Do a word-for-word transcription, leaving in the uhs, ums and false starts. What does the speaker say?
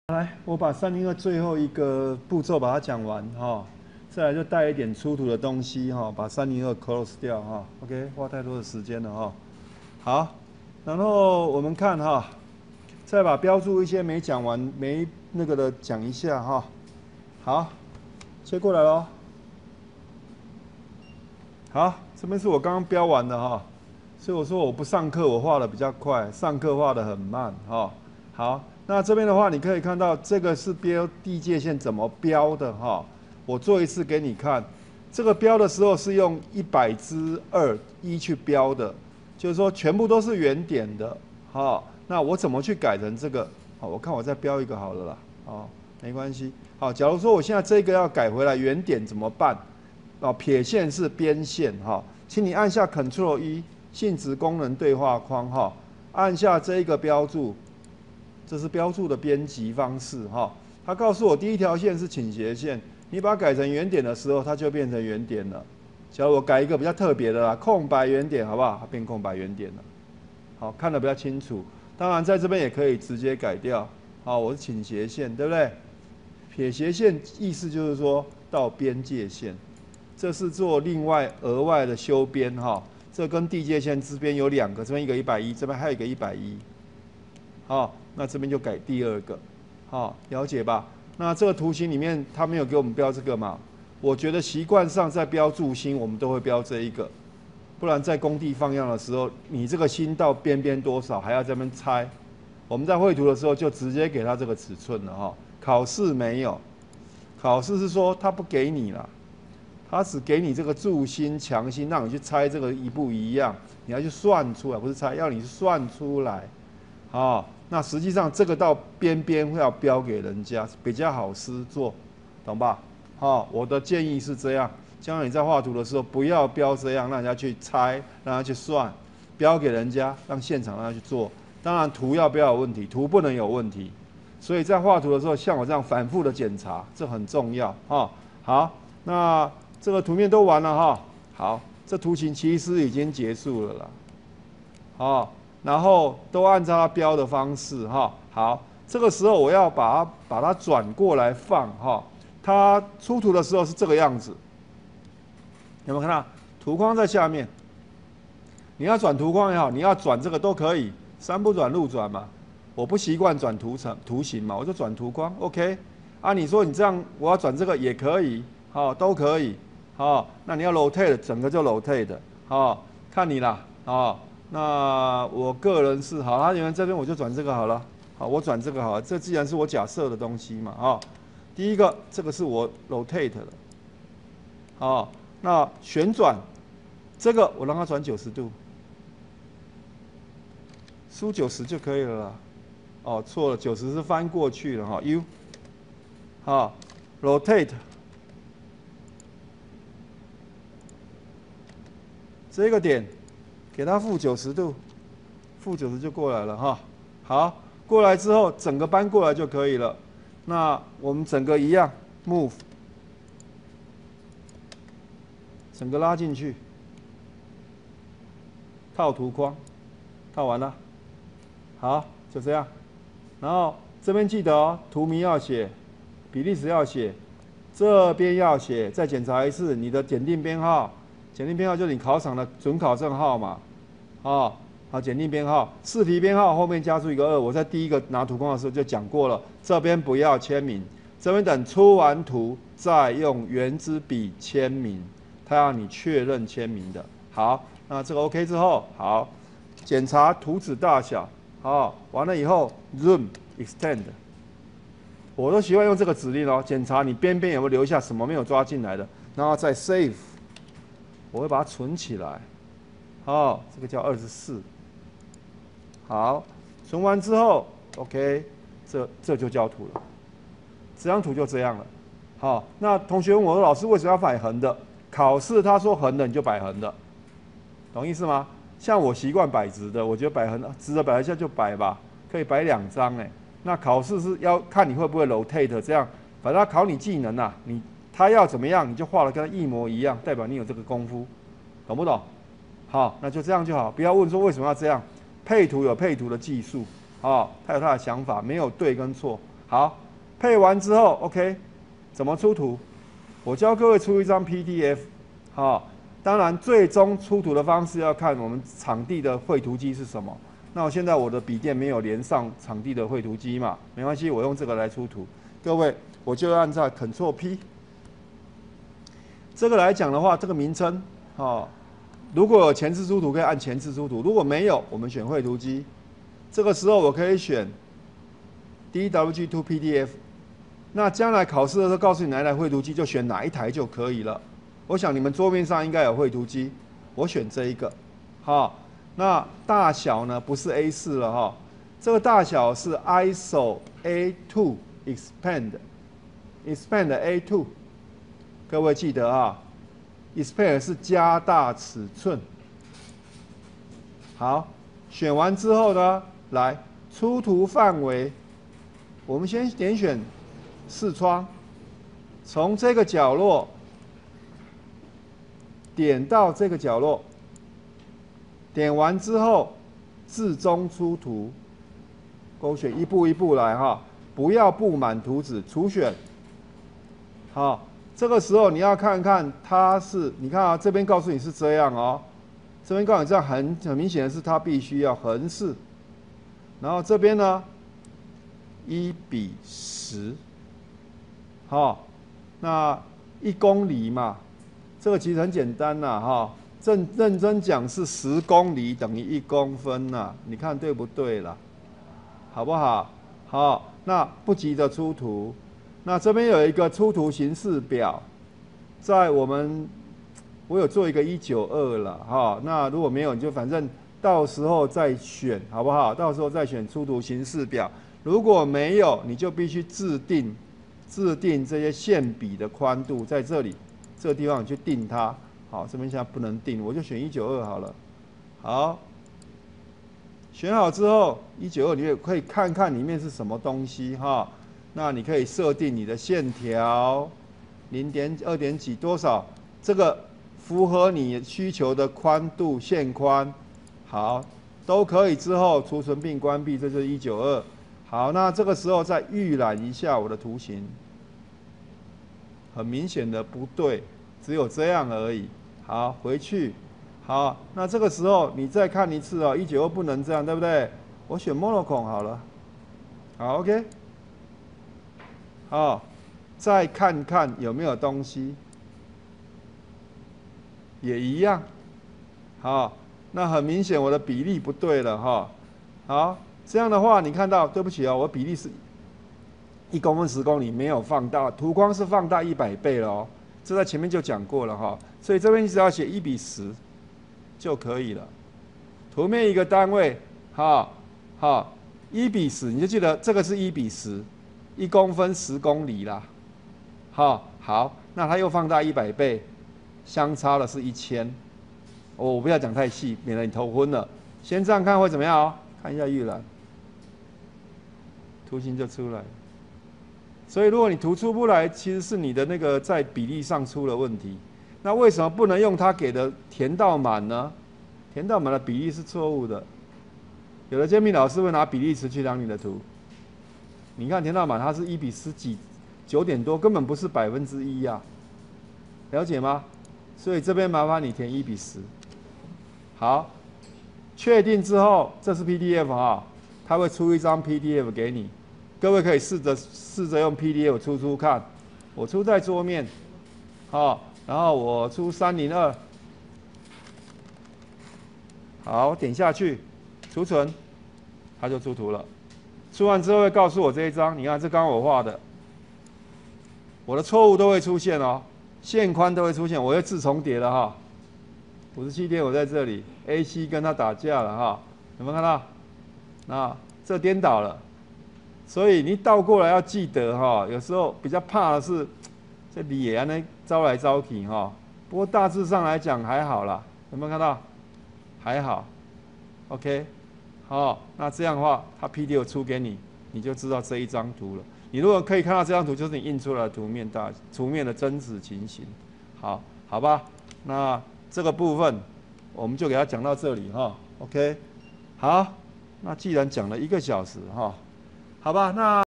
来，我把三零二最后一个步骤把它讲完哈、哦，再来就带一点出图的东西哈、哦，把三零二 close 掉哈、哦。OK， 花太多的时间了哈、哦。好，然后我们看哈、哦，再把标注一些没讲完没那个的讲一下哈、哦。好，切过来喽。好，这边是我刚刚标完的哈、哦，所以我说我不上课，我画的比较快，上课画的很慢哈、哦。好。那这边的话，你可以看到这个是标地界线怎么标的哈。我做一次给你看，这个标的时候是用一百之二一去标的，就是说全部都是原点的哈。那我怎么去改成这个？好，我看我再标一个好了啦。哦，没关系。好，假如说我现在这个要改回来原点怎么办？哦，撇线是边线哈，请你按下 Ctrl 一，性质功能对话框哈，按下这一个标注。这是标注的编辑方式哈，它告诉我第一条线是倾斜线，你把它改成原点的时候，它就变成原点了。假如我改一个比较特别的啦，空白原点好不好？它变空白原点了，好，看得比较清楚。当然在这边也可以直接改掉，好，我是倾斜线，对不对？撇斜线意思就是说到边界线，这是做另外额外的修边哈，这跟地界线之边有两个，这边一个一百一，这边还有一个一百一，好。那这边就改第二个，好，了解吧？那这个图形里面它没有给我们标这个嘛？我觉得习惯上在标注心，我们都会标这一个，不然在工地放样的时候，你这个心到边边多少还要这边猜。我们在绘图的时候就直接给它这个尺寸了哈。考试没有，考试是说它不给你了，它只给你这个柱心、墙心，让你去猜这个一不一样，你要去算出来，不是猜，要你算出来，啊。那实际上这个到边边会要标给人家，比较好施作，懂吧？好，我的建议是这样，将来你在画图的时候不要标这样，让人家去猜，让他去算，标给人家，让现场让他去做。当然图要不要有问题，图不能有问题。所以在画图的时候，像我这样反复的检查，这很重要哈。好，那这个图面都完了哈。好，这图形其实已经结束了啦。好。然后都按照它标的方式哈，好，这个时候我要把它把它转过来放哈，它出图的时候是这个样子，有没有看到？图框在下面，你要转图框也好，你要转这个都可以，山不转路转嘛。我不习惯转图层图形嘛，我就转图框 ，OK。啊，你说你这样我要转这个也可以，好，都可以，好，那你要 rotate 整个就 rotate，好，看你啦，好。那我个人是好，他原来这边我就转这个好了，好，我转这个好了，这既然是我假设的东西嘛，啊，第一个这个是我 rotate 的，好，那旋转这个我让它转九十度，输九十就可以了啦，哦，错了，九十是翻过去了哈 ，U， 好 ，rotate 这个点。给它负九十度，负九十就过来了哈。好，过来之后整个搬过来就可以了。那我们整个一样 ，move， 整个拉进去，套图框，套完了。好，就这样。然后这边记得哦，图名要写，比例尺要写，这边要写，再检查一次你的检定编号。检定编号就是你考场的准考证号码。啊，好，检定编号，试题编号后面加出一个二。我在第一个拿图框的时候就讲过了，这边不要签名，这边等出完图再用圆珠笔签名，他要你确认签名的。好，那这个 OK 之后，好，检查图纸大小，好，完了以后 Zoom Extend， 我都习惯用这个指令哦，检查你边边有没有留下什么没有抓进来的，然后再 Save， 我会把它存起来。好，这个叫二十四。好，存完之后 ，OK， 这这就交图了。这张图就这样了。好，那同学问我说，老师为什么要摆横的？考试他说横的你就摆横的，懂意思吗？像我习惯摆直的，我觉得摆横直的摆一下就摆吧，可以摆两张哎。那考试是要看你会不会 rotate， 这样，反正他考你技能啊，你他要怎么样你就画的跟他一模一样，代表你有这个功夫，懂不懂？好，那就这样就好，不要问说为什么要这样。配图有配图的技术，好，他有他的想法，没有对跟错。 好，配完之后 ，OK， 怎么出图？我教各位出一张 P D F， 好，当然最终出图的方式要看我们场地的绘图机是什么。那我现在我的笔电没有连上场地的绘图机嘛，没关系，我用这个来出图。各位，我就按照 Ctrl P。这个来讲的话，这个名称，哦，如果有前置出图，可以按前置出图；如果没有，我们选绘图机。这个时候我可以选 D W G 二 P D F。那将来考试的时候，告诉你哪一台绘图机，就选哪一台就可以了。我想你们桌面上应该有绘图机，我选这一个，好。那大小呢，不是 A 四 了哈，这个大小是 I S O A 二 Expand Expand A 二。各位记得啊 ，expand 是加大尺寸。好，选完之后呢，来出图范围，我们先点选视窗，从这个角落点到这个角落，点完之后置中出图，勾选一步一步来哈，不要布满图纸，除选。好。这个时候你要看看它是，你看啊，这边告诉你是这样哦，这边告诉你这样很很明显的是它必须要横式，然后这边呢一比十，好，那一公里嘛，这个其实很简单呐哈，正认真讲是十公里等于一公分呐，你看对不对啦？好不好？好，那不急着出图。那这边有一个出图形式表，在我们我有做一个一九二了哈。那如果没有，你就反正到时候再选，好不好？到时候再选出图形式表。如果没有，你就必须制定制定这些线笔的宽度，在这里这个地方你去定它。好，这边现在不能定，我就选一九二好了。好，选好之后，一九二你也可以看看里面是什么东西哈。那你可以设定你的线条，零点二点几多少，这个符合你需求的宽度线宽，好，都可以之后储存并关闭，这就是一九二。好，那这个时候再预览一下我的图形，很明显的不对，只有这样而已。好，回去，好，那这个时候你再看一次哦，一九二不能这样，对不对？我选 monochrome 好了，好 ，OK。好，再看看有没有东西，也一样。好，那很明显我的比例不对了哈。好，这样的话你看到，对不起哦，我比例是一公分十公里，没有放大，图框是放大一百倍了哦。这在前面就讲过了哈，所以这边只要写一比十就可以了。图面一个单位，哈，好，一比十，你就记得这个是一比十。一公分十公里啦，好，好，那它又放大一百倍，相差的是一千。哦，我不要讲太细，免得你头昏了。先这样看会怎么样哦？看一下预览，图形就出来。所以如果你图出不来，其实是你的那个在比例上出了问题。那为什么不能用它给的填到满呢？填到满的比例是错误的。有的监评老师会拿比例尺去量你的图。你看填到满，它是一比十几，九点多，根本不是百分之一呀，了解吗？所以这边麻烦你填一比十。好，确定之后，这是 P D F 哈，它会出一张 P D F 给你，各位可以试着试着用 P D F 出出看。我出在桌面，好，然后我出三零二，好，点下去，储存，它就出图了。出完之后会告诉我这一张，你看这刚刚我画的，我的错误都会出现哦，线宽都会出现，我会自重叠了哈。五十七点我在这里 ，A C 跟它打架了哈，有没有看到？那这颠倒了，所以你倒过来要记得哈，有时候比较怕的是这里也安尼招来招去哈，不过大致上来讲还好啦，有没有看到？还好 ，OK。好，那这样的话，它 P D F 出给你，你就知道这一张图了。你如果可以看到这张图，就是你印出来的图面大图面的真实情形。好，好吧，那这个部分我们就给它讲到这里哈。OK， 好，那既然讲了一个小时哈，好吧，那。